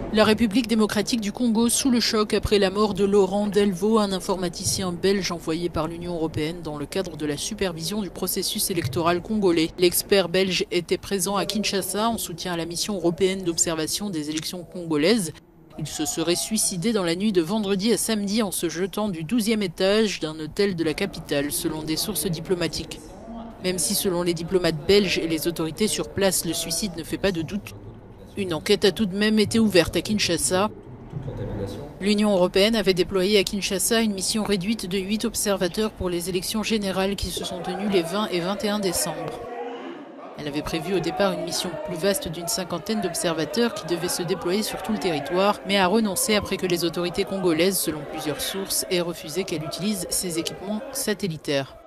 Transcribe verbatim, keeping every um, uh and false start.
La République démocratique du Congo sous le choc après la mort de Laurent Delvaux, un informaticien belge envoyé par l'Union européenne dans le cadre de la supervision du processus électoral congolais. L'expert belge était présent à Kinshasa en soutien à la mission européenne d'observation des élections congolaises. Il se serait suicidé dans la nuit de vendredi à samedi en se jetant du douzième étage d'un hôtel de la capitale, selon des sources diplomatiques. Même si selon les diplomates belges et les autorités sur place, le suicide ne fait pas de doute, une enquête a tout de même été ouverte à Kinshasa. L'Union européenne avait déployé à Kinshasa une mission réduite de huit observateurs pour les élections générales qui se sont tenues les vingt et vingt et un décembre. Elle avait prévu au départ une mission plus vaste d'une cinquantaine d'observateurs qui devaient se déployer sur tout le territoire, mais a renoncé après que les autorités congolaises, selon plusieurs sources, aient refusé qu'elle utilise ces équipements satellitaires.